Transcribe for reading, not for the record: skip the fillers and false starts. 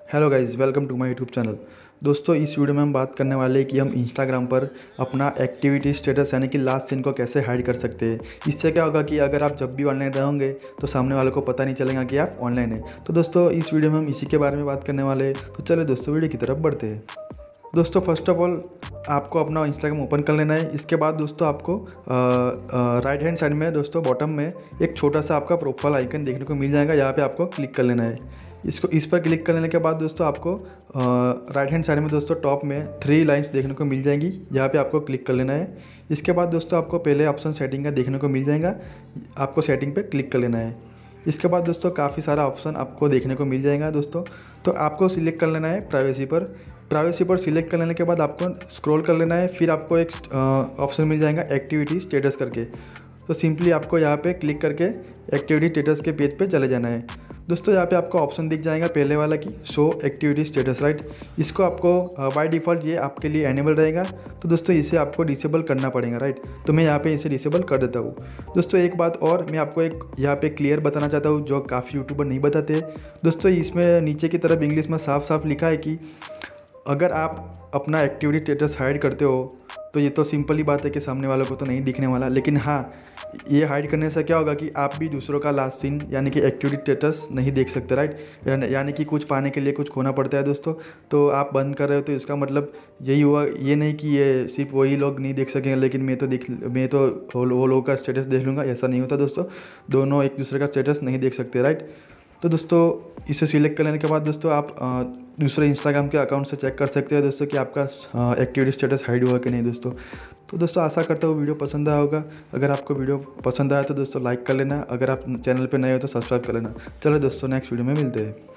Hello guys, welcome to my YouTube channel. दोस्तों, इस video में हम बात करने वाले हैं कि हम इंस्टाग्राम पर अपना एक्टिविटी स्टेटस यानी कि लास्ट सीन को कैसे हाइड कर सकते हैं। इससे क्या होगा कि अगर आप जब भी ऑनलाइन रहोगे तो सामने वालों को पता नहीं चलेगा कि आप ऑनलाइन हैं। तो दोस्तों, इस वीडियो में हम इसी के बारे में बात करने वाले हैं। तो चलिए दोस्तों, वीडियो की तरफ बढ़ते हैं। दोस्तों, फर्स्ट ऑफ ऑल आपको अपना इंस्टाग्राम ओपन कर लेना है। इसके बाद दोस्तों आपको राइट हैंड साइड में दोस्तों बॉटम में एक छोटा सा आपका प्रोफाइल आइकन देखने को मिल जाएगा। यहाँ पे आपको क्लिक कर लेना है। इस पर क्लिक कर लेने के बाद दोस्तों आपको राइट हैंड साइड में दोस्तों टॉप में 3 लाइंस देखने को मिल जाएंगी। यहाँ पे आपको क्लिक कर लेना है। इसके बाद दोस्तों आपको पहले ऑप्शन सेटिंग का देखने को मिल जाएगा। आपको सेटिंग पे क्लिक कर लेना है। इसके बाद दोस्तों काफ़ी सारा ऑप्शन आपको देखने को मिल जाएगा दोस्तों। तो आपको सिलेक्ट कर लेना है प्राइवेसी पर सिलेक्ट कर लेने के बाद आपको स्क्रॉल कर लेना है। फिर आपको एक ऑप्शन मिल जाएगा एक्टिविटी स्टेटस करके। तो सिंपली आपको यहाँ पे क्लिक करके एक्टिविटी स्टेटस के पेज पे चले जाना है। दोस्तों, यहाँ पे आपको ऑप्शन दिख जाएगा पहले वाला कि शो एक्टिविटी स्टेटस, राइट। इसको आपको बाय डिफ़ॉल्ट ये आपके लिए एनेबल रहेगा। तो दोस्तों इसे आपको डिसेबल करना पड़ेगा, राइट। तो मैं यहाँ पे इसे डिसेबल कर देता हूँ। दोस्तों, एक बात और मैं आपको एक यहाँ पे क्लियर बताना चाहता हूँ जो काफ़ी यूट्यूबर नहीं बताते। दोस्तों, इसमें नीचे की तरफ इंग्लिश में साफ साफ लिखा है कि अगर आप अपना एक्टिविटी स्टेटस हाइड करते हो तो ये तो सिंपल ही बात है कि सामने वालों को तो नहीं दिखने वाला। लेकिन हाँ, ये हाइड करने से क्या होगा कि आप भी दूसरों का लास्ट सीन यानी कि एक्टिविटी स्टेटस नहीं देख सकते, राइट। यानी कि कुछ पाने के लिए कुछ खोना पड़ता है दोस्तों। तो आप बंद कर रहे हो तो इसका मतलब यही हुआ, ये नहीं कि ये सिर्फ वही लोग नहीं देख सकेंगे लेकिन मैं तो वो लोगों का स्टेटस देख लूँगा। ऐसा नहीं होता दोस्तों, दोनों एक दूसरे का स्टेटस नहीं देख सकते, राइट। तो दोस्तों, इसे सिलेक्ट कर लेने के बाद दोस्तों आप दूसरे इंस्टाग्राम के अकाउंट से चेक कर सकते हैं दोस्तों कि आपका एक्टिविटी स्टेटस हाइड हुआ कि नहीं दोस्तों। तो दोस्तों, आशा करता हूँ वीडियो पसंद आया होगा। अगर आपको वीडियो पसंद आया तो दोस्तों लाइक कर लेना। अगर आप चैनल पे नए हो तो सब्सक्राइब कर लेना। चलो दोस्तों, नेक्स्ट वीडियो में मिलते हैं।